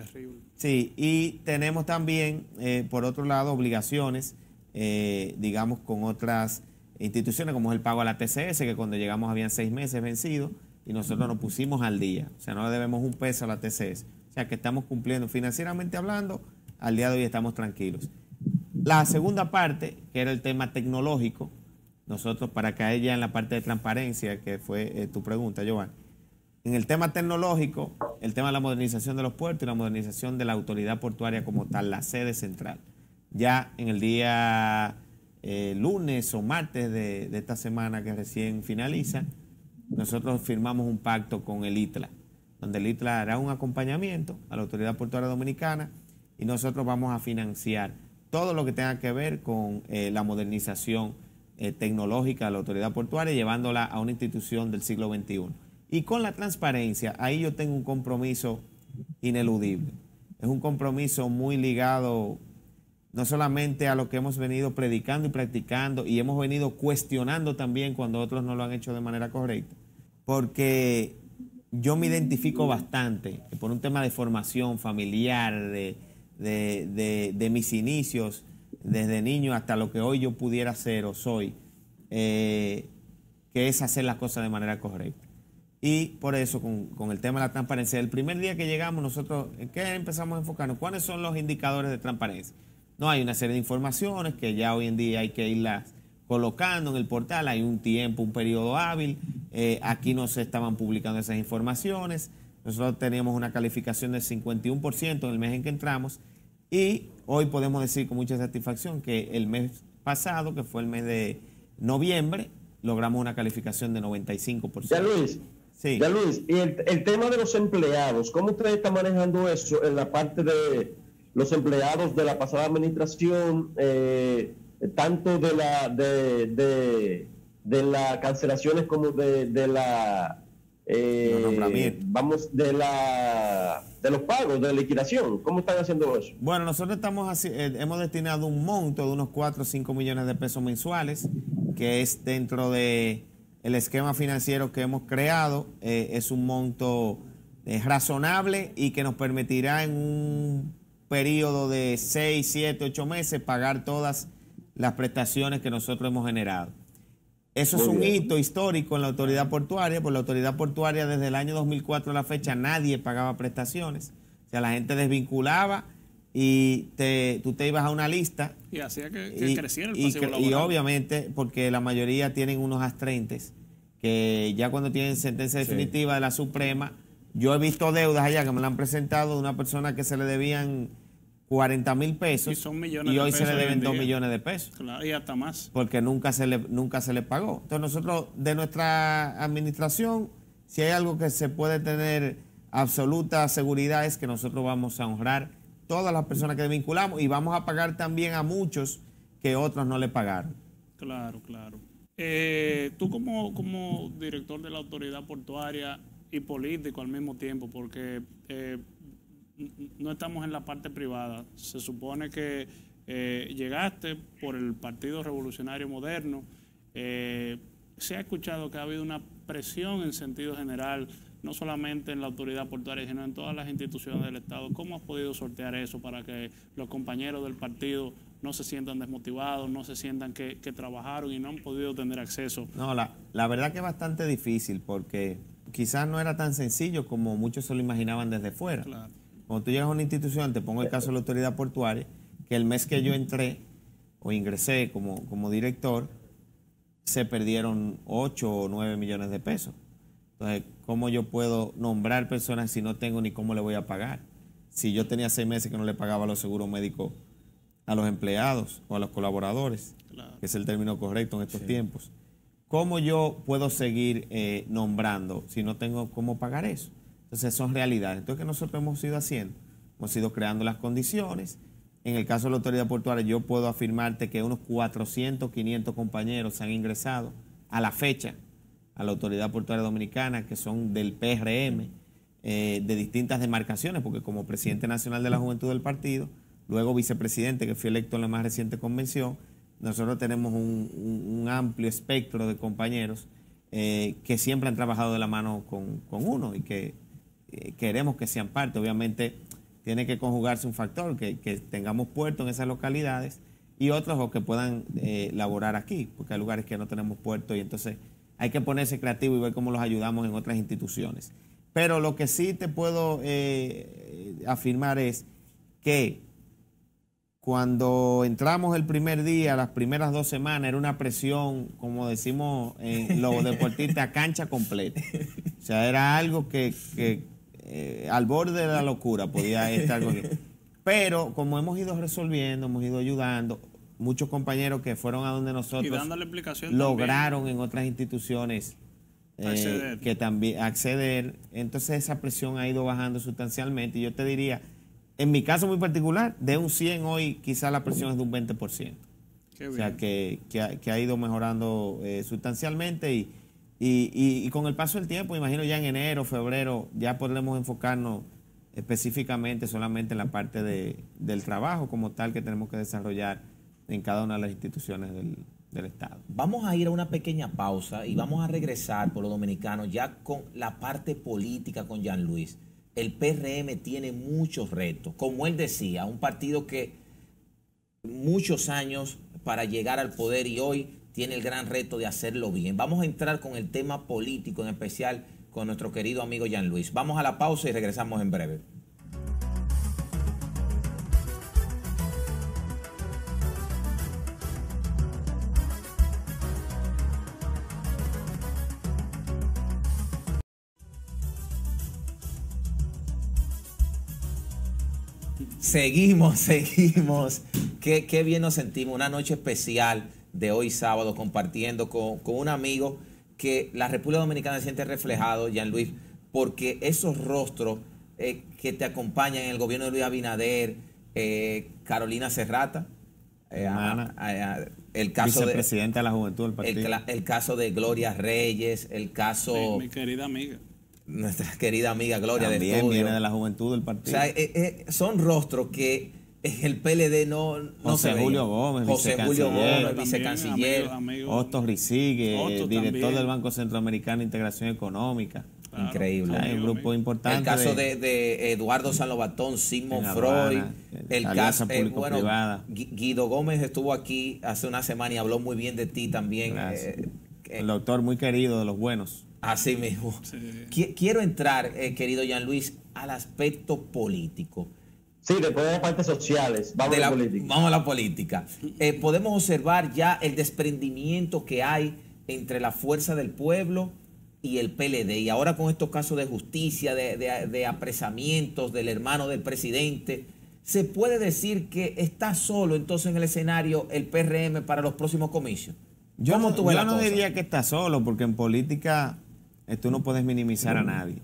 Terrible. Sí, y tenemos también, eh, por otro lado, obligaciones, eh, digamos, con otras instituciones, como es el pago a la T C S, que cuando llegamos habían seis meses vencidos y nosotros nos pusimos al día. O sea, no le debemos un peso a la T C S. O sea, que estamos cumpliendo financieramente hablando, al día de hoy estamos tranquilos. La segunda parte, que era el tema tecnológico, nosotros, para caer ya en la parte de transparencia, que fue eh, tu pregunta, Giovanni, en el tema tecnológico, el tema de la modernización de los puertos y la modernización de la autoridad portuaria como tal, la sede central. Ya en el día eh, lunes o martes de, de esta semana que recién finaliza, nosotros firmamos un pacto con el I T L A, donde el I T L A hará un acompañamiento a la Autoridad Portuaria Dominicana y nosotros vamos a financiar todo lo que tenga que ver con eh, la modernización eh, tecnológica de la Autoridad Portuaria, llevándola a una institución del siglo veintiuno. Y con la transparencia, ahí yo tengo un compromiso ineludible. Es un compromiso muy ligado no solamente a lo que hemos venido predicando y practicando, y hemos venido cuestionando también cuando otros no lo han hecho de manera correcta, porque yo me identifico bastante por un tema de formación familiar, de, de, de, de mis inicios, desde niño hasta lo que hoy yo pudiera ser o soy, eh, que es hacer las cosas de manera correcta. Y por eso, con, con el tema de la transparencia, el primer día que llegamos nosotros, ¿en qué empezamos a enfocarnos? ¿Cuáles son los indicadores de transparencia? No, hay una serie de informaciones que ya hoy en día hay que irlas colocando en el portal, hay un tiempo, un periodo hábil, eh, aquí no se estaban publicando esas informaciones, nosotros teníamos una calificación del cincuenta y uno por ciento en el mes en que entramos y hoy podemos decir con mucha satisfacción que el mes pasado, que fue el mes de noviembre, logramos una calificación de noventa y cinco por ciento. Ya Luis, sí. ya Luis, y el, el tema de los empleados, ¿cómo usted está manejando eso en la parte de los empleados de la pasada administración, eh, tanto de la de, de, de las cancelaciones como de, de la eh, vamos de la de los pagos de liquidación? ¿Cómo están haciendo eso? Bueno, nosotros estamos así, eh, hemos destinado un monto de unos cuatro o cinco millones de pesos mensuales, que es dentro de el esquema financiero que hemos creado. Eh, es un monto eh, razonable y que nos permitirá en un periodo de seis, siete, ocho meses pagar todas las prestaciones que nosotros hemos generado. Eso Muy es un bien. hito histórico en la autoridad portuaria, porque la autoridad portuaria desde el año dos mil cuatro a la fecha nadie pagaba prestaciones. O sea, la gente desvinculaba y te, tú te ibas a una lista. Y hacía que, que y, creciera el y, pasivo laboral. Y obviamente, porque la mayoría tienen unos astrentes, que ya cuando tienen sentencia definitiva sí. de la Suprema, yo he visto deudas allá que me la han presentado de una persona que se le debían cuarenta mil pesos y, son millones y hoy de se pesos le deben dos día. millones de pesos. Claro, y hasta más. Porque nunca se le nunca se le pagó. Entonces nosotros, de nuestra administración, si hay algo que se puede tener absoluta seguridad es que nosotros vamos a honrar todas las personas que vinculamos y vamos a pagar también a muchos que otros no le pagaron. Claro, claro. Eh, tú como, como director de la autoridad portuaria y político al mismo tiempo, porque eh, no estamos en la parte privada. Se supone que eh, llegaste por el Partido Revolucionario Moderno. Eh, se ha escuchado que ha habido una presión en sentido general, no solamente en la autoridad portuaria, sino en todas las instituciones del Estado. ¿Cómo has podido sortear eso para que los compañeros del partido no se sientan desmotivados, no se sientan que, que trabajaron y no han podido tener acceso? No, la, la verdad que es bastante difícil porque quizás no era tan sencillo como muchos se lo imaginaban desde fuera. Claro. Cuando tú llegas a una institución, te pongo el caso de la autoridad portuaria, que el mes que yo entré o ingresé como, como director, se perdieron ocho o nueve millones de pesos. Entonces, ¿cómo yo puedo nombrar personas si no tengo ni cómo le voy a pagar? Si yo tenía seis meses que no le pagaba los seguros médicos a los empleados o a los colaboradores, claro. que es el término correcto en estos sí. tiempos, ¿cómo yo puedo seguir eh, nombrando si no tengo cómo pagar eso? Entonces son realidades. Entonces, ¿qué nosotros hemos ido haciendo? Hemos ido creando las condiciones. En el caso de la autoridad portuaria, yo puedo afirmarte que unos cuatrocientos, quinientos compañeros han ingresado a la fecha a la autoridad portuaria dominicana, que son del P R M, eh, de distintas demarcaciones, porque como presidente nacional de la juventud del partido, luego vicepresidente, que fui electo en la más reciente convención, nosotros tenemos un, un, un amplio espectro de compañeros eh, que siempre han trabajado de la mano con, con uno y que eh, queremos que sean parte. Obviamente tiene que conjugarse un factor, que, que tengamos puertos en esas localidades y otros o que puedan eh, laborar aquí, porque hay lugares que no tenemos puertos y entonces hay que ponerse creativo y ver cómo los ayudamos en otras instituciones. Pero lo que sí te puedo eh, afirmar es que cuando entramos el primer día, las primeras dos semanas, era una presión, como decimos en los deportistas, cancha completa. O sea, era algo que, que eh, al borde de la locura podía estar con él. Pero como hemos ido resolviendo, hemos ido ayudando, muchos compañeros que fueron a donde nosotros y dándole explicación lograron también. En otras instituciones eh, acceder. que también acceder. Entonces esa presión ha ido bajando sustancialmente. Y yo te diría, en mi caso muy particular, de un cien hoy quizá la presión es de un veinte por ciento. Qué bien. O sea que, que, ha, que ha ido mejorando eh, sustancialmente y, y, y, y con el paso del tiempo, imagino ya en enero, febrero, ya podremos enfocarnos específicamente solamente en la parte de, del trabajo como tal que tenemos que desarrollar en cada una de las instituciones del, del Estado. Vamos a ir a una pequeña pausa y vamos a regresar por los dominicanos ya con la parte política con Jean Luis. El P R M tiene muchos retos. Como él decía, un partido que muchos años para llegar al poder y hoy tiene el gran reto de hacerlo bien. Vamos a entrar con el tema político, en especial con nuestro querido amigo Jean Luis. Vamos a la pausa y regresamos en breve. Seguimos, seguimos. Qué, qué bien nos sentimos. Una noche especial de hoy sábado compartiendo con, con un amigo que la República Dominicana se siente reflejado, Jean Luis, porque esos rostros eh, que te acompañan en el gobierno de Luis Abinader, eh, Carolina Serrata, eh, a, a, a, el caso de vicepresidenta de la Juventud del partido, el, el caso de Gloria Reyes, el caso mi, mi querida amiga. Nuestra querida amiga Gloria también de estudio. viene de la Juventud del partido. O sea, eh, eh, son rostros que en el P L D no, no José se Julio veían. Gómez, José Julio Gómez, vicecanciller. Otto Risigue, Otto director también. del Banco Centroamericano de Integración Económica. Claro, Increíble. Hay un grupo importante. El caso de, de, de Eduardo Sanlobatón, Sigmund Freud, Aduana, el alianza caso, eh, bueno, público-privada. Guido Gómez estuvo aquí hace una semana y habló muy bien de ti también. Eh, el doctor muy querido de los buenos. Así mismo. Sí. Quiero entrar, eh, querido Jean Luis, al aspecto político. Sí, después de las partes sociales, vamos, de la, a, la política. vamos a la política. Eh, podemos observar ya el desprendimiento que hay entre la fuerza del pueblo y el P L D. Y ahora con estos casos de justicia, de, de, de apresamientos del hermano del presidente, ¿se puede decir que está solo entonces en el escenario el P R M para los próximos comicios? Yo ¿Cómo no, tú ves yo la no cosa? diría que está solo, porque en política eh, tú no puedes minimizar a nadie.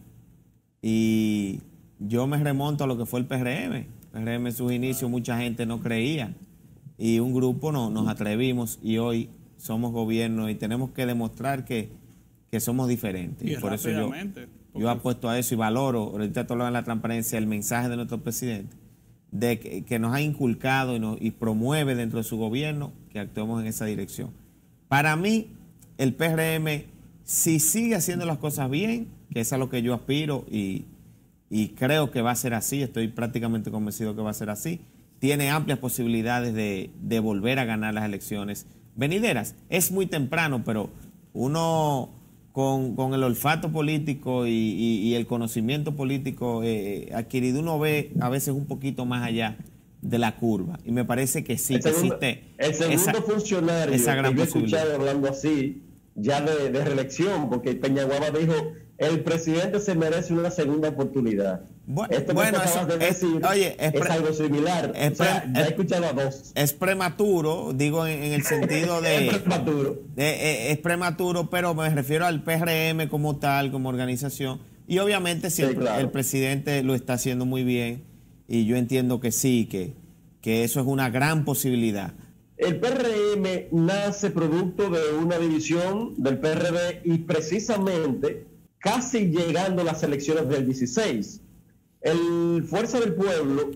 Y yo me remonto a lo que fue el P R M. El P R M en sus inicios mucha gente no creía. Y un grupo no, nos atrevimos y hoy somos gobierno y tenemos que demostrar que, que somos diferentes. Y, y por eso yo, yo apuesto a eso y valoro, ahorita tú hablas de la transparencia, el mensaje de nuestro presidente, de que, que nos ha inculcado y, nos, y promueve dentro de su gobierno que actuemos en esa dirección. Para mí, el P R M, si sigue haciendo las cosas bien, que es a lo que yo aspiro y, y creo que va a ser así, estoy prácticamente convencido que va a ser así, tiene amplias posibilidades de, de volver a ganar las elecciones venideras. Es muy temprano, pero uno con, con el olfato político y, y, y el conocimiento político eh, adquirido, uno ve a veces un poquito más allá de la curva. Y me parece que sí, el que segundo, existe el segundo esa, funcionario esa gran que yo he posibilidad. escuchado hablando así, ya de, de reelección, porque Peñaguaba dijo, el presidente se merece una segunda oportunidad. Bueno, Esto bueno, que eso acabas de es, decir oye, es, es pre, algo similar. Es, o sea, pre, ya he es, escuchado a dos. Es prematuro, digo en, en el sentido de... es prematuro. De, de, es prematuro, pero me refiero al P R M como tal, como organización. Y obviamente si sí, el, claro. el presidente lo está haciendo muy bien, y yo entiendo que sí, que, que eso es una gran posibilidad. El P R M nace producto de una división del P R D y precisamente casi llegando a las elecciones del dieciséis. El Fuerza del Pueblo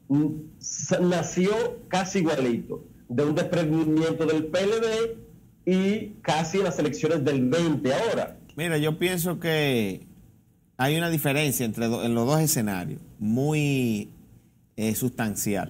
nació casi igualito, de un desprendimiento del P L D y casi en las elecciones del veinte ahora. Mira, yo pienso que hay una diferencia entre do, en los dos escenarios muy eh, sustancial.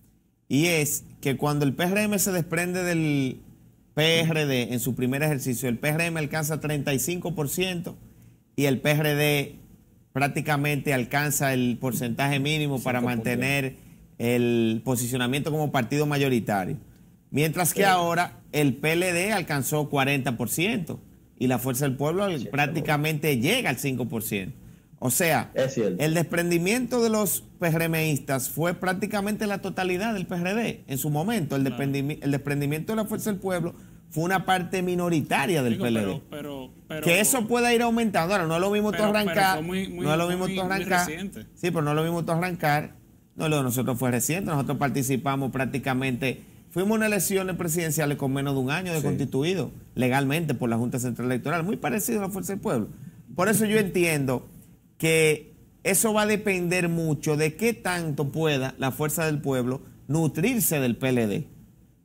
Y es que cuando el P R M se desprende del P R D en su primer ejercicio, el P R M alcanza treinta y cinco por ciento y el P R D prácticamente alcanza el porcentaje mínimo para mantener el posicionamiento como partido mayoritario. Mientras que ahora el P L D alcanzó cuarenta por ciento y la Fuerza del Pueblo prácticamente llega al cinco por ciento. O sea, el desprendimiento de los PRMistas fue prácticamente la totalidad del P R D en su momento. El, claro. el desprendimiento de la Fuerza del Pueblo fue una parte minoritaria del Digo, P L D. Pero, pero, pero, que eso pueda ir aumentando. Ahora, no es lo mismo tú arrancar. Muy, muy, no es lo mismo tú arrancar. Sí, pero no es lo mismo tú arrancar. No, lo de nosotros fue reciente. Nosotros participamos prácticamente. Fuimos a unas elecciones presidenciales con menos de un año de sí. constituido legalmente por la Junta Central Electoral. Muy parecido a la Fuerza del Pueblo. Por eso yo entiendo que eso va a depender mucho de qué tanto pueda la Fuerza del Pueblo nutrirse del P L D,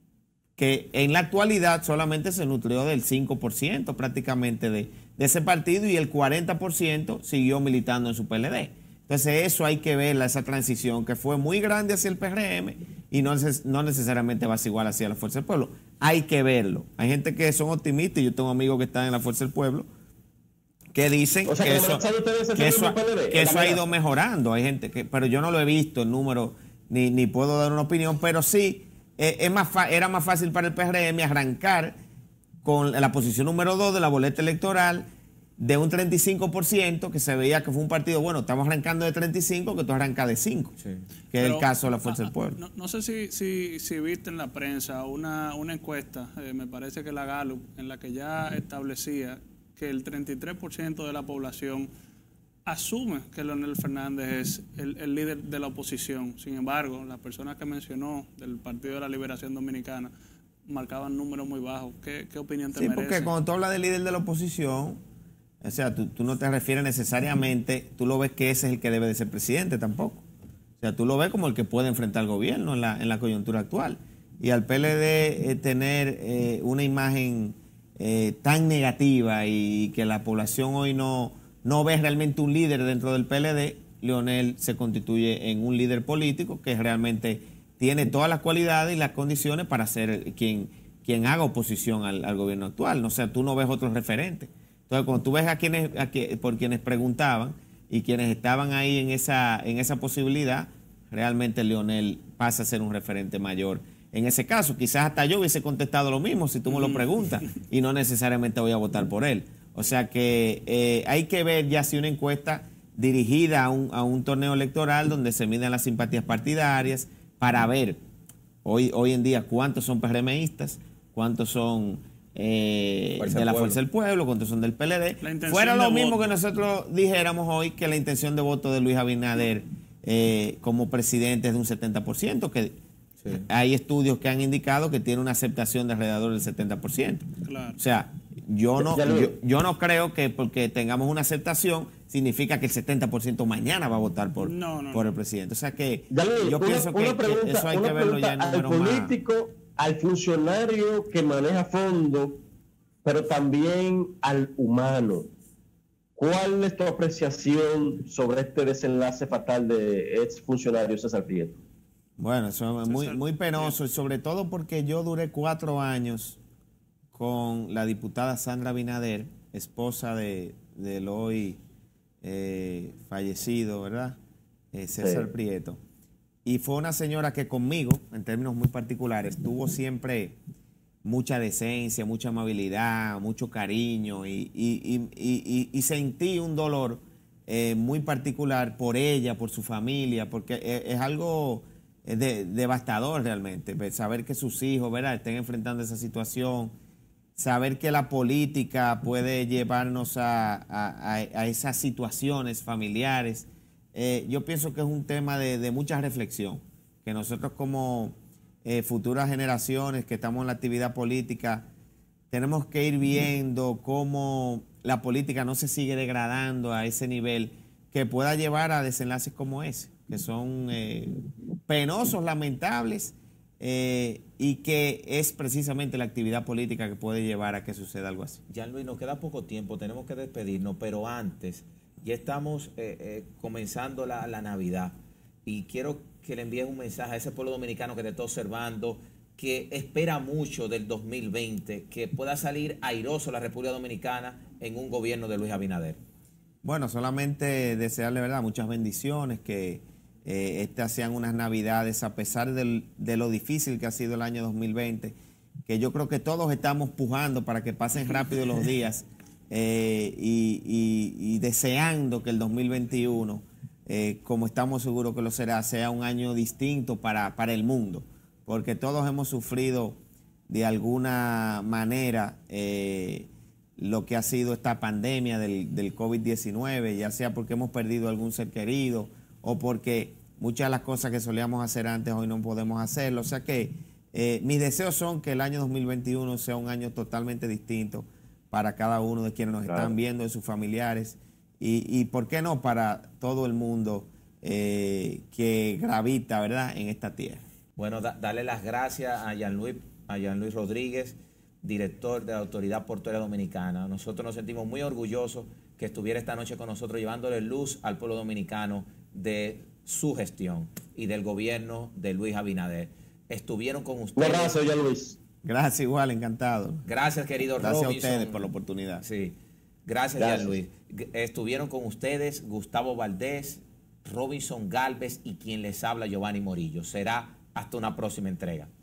que en la actualidad solamente se nutrió del cinco por ciento prácticamente de, de ese partido y el cuarenta por ciento siguió militando en su P L D. Entonces eso hay que verla, esa transición que fue muy grande hacia el P R M y no, no necesariamente va a ser igual hacia la Fuerza del Pueblo. Hay que verlo. Hay gente que son optimistas y yo tengo amigos que están en la Fuerza del Pueblo que dicen o sea, que, que, eso, que, eso, que eso ha ido mejorando. Hay gente que, pero yo no lo he visto el número, ni, ni puedo dar una opinión, pero sí, eh, es más era más fácil para el P R M arrancar con la posición número dos de la boleta electoral de un treinta y cinco por ciento, que se veía que fue un partido, bueno, estamos arrancando de treinta y cinco, que tú arrancas de cinco, sí. que pero, es el caso de la Fuerza a, del Pueblo. No, no sé si, si, si viste en la prensa una, una encuesta, eh, me parece que la Gallup, en la que ya establecía que el treinta y tres por ciento de la población asume que Leonel Fernández es el, el líder de la oposición. Sin embargo, las personas que mencionó del Partido de la Liberación Dominicana marcaban números muy bajos. ¿Qué, qué opinión te sí, merece? Sí, porque cuando tú hablas de líder de la oposición, o sea, tú, tú no te refieres necesariamente, tú lo ves que ese es el que debe de ser presidente tampoco. O sea, tú lo ves como el que puede enfrentar al gobierno en la, en la coyuntura actual. Y al P L D eh, tener eh, una imagen Eh, tan negativa y que la población hoy no, no ve realmente un líder dentro del P L D, Leonel se constituye en un líder político que realmente tiene todas las cualidades y las condiciones para ser quien, quien haga oposición al, al gobierno actual. O sea, tú no ves otros referentes. Entonces, cuando tú ves a quienes, a que, por quienes preguntaban y quienes estaban ahí en esa, en esa posibilidad, realmente Leonel pasa a ser un referente mayor. En ese caso, quizás hasta yo hubiese contestado lo mismo si tú me lo preguntas y no necesariamente voy a votar por él. O sea que eh, hay que ver ya si una encuesta dirigida a un, a un torneo electoral donde se miden las simpatías partidarias para ver hoy, hoy en día cuántos son PRMistas, cuántos son eh, de la Fuerza del Pueblo, cuántos son del P L D. Fuera lo mismo voto. Que nosotros dijéramos hoy que la intención de voto de Luis Abinader eh, como presidente es de un setenta por ciento, que sí. Hay estudios que han indicado que tiene una aceptación de alrededor del setenta por ciento. Claro. O sea, yo no, yo, yo no creo que porque tengamos una aceptación significa que el setenta por ciento mañana va a votar por, no, no, por el presidente. O sea que Dale, yo una, pienso una que, pregunta, que eso hay que verlo ya en números al político, más. Al funcionario que maneja fondos, pero también al humano. ¿Cuál es tu apreciación sobre este desenlace fatal de ex funcionario César Prieto? Bueno, eso es muy, muy penoso, y sobre todo porque yo duré cuatro años con la diputada Sandra Abinader, esposa de, del hoy eh, fallecido, ¿verdad? Eh, César sí. Prieto. Y fue una señora que conmigo, en términos muy particulares, tuvo siempre mucha decencia, mucha amabilidad, mucho cariño y, y, y, y, y sentí un dolor eh, muy particular por ella, por su familia, porque es, es algo de, devastador realmente, saber que sus hijos, ¿verdad?, estén enfrentando esa situación, saber que la política puede llevarnos a, a, a esas situaciones familiares. Eh, yo pienso que es un tema de, de mucha reflexión, que nosotros como eh, futuras generaciones que estamos en la actividad política tenemos que ir viendo cómo la política no se sigue degradando a ese nivel que pueda llevar a desenlaces como ese, que son eh, penosos, lamentables, eh, y que es precisamente la actividad política que puede llevar a que suceda algo así. Ya, Luis, nos queda poco tiempo, tenemos que despedirnos, pero antes, ya estamos eh, eh, comenzando la, la Navidad y quiero que le envíes un mensaje a ese pueblo dominicano que te está observando, que espera mucho del dos mil veinte, que pueda salir airoso la República Dominicana en un gobierno de Luis Abinader? Bueno, solamente desearle, ¿verdad?, muchas bendiciones, que eh, estas sean unas navidades, a pesar del, de lo difícil que ha sido el año dos mil veinte, que yo creo que todos estamos pujando para que pasen rápido los días eh, y, y, y deseando que el dos mil veintiuno, eh, como estamos seguros que lo será, sea un año distinto para, para el mundo, porque todos hemos sufrido de alguna manera eh, lo que ha sido esta pandemia del, del COVID diecinueve, ya sea porque hemos perdido algún ser querido o porque muchas de las cosas que solíamos hacer antes hoy no podemos hacerlo. O sea que eh, mis deseos son que el año dos mil veintiuno sea un año totalmente distinto para cada uno de quienes nos claro. están viendo, de sus familiares, y, y por qué no para todo el mundo eh, que gravita, ¿verdad?, en esta tierra. Bueno, da, darle las gracias a Jean-Louis, a Jean-Louis Rodríguez, director de la Autoridad Portuaria Dominicana. Nosotros nos sentimos muy orgullosos que estuviera esta noche con nosotros llevándole luz al pueblo dominicano de su gestión y del gobierno de Luis Abinader. Estuvieron con ustedes. Un abrazo, Jean-Louis. Gracias, igual, encantado. Gracias, querido Gracias Robinson. a ustedes por la oportunidad. Sí, gracias, gracias. Jean-Louis. Estuvieron con ustedes Gustavo Valdés, Robinson Galvez y quien les habla, Giovanni Morillo. Será hasta una próxima entrega.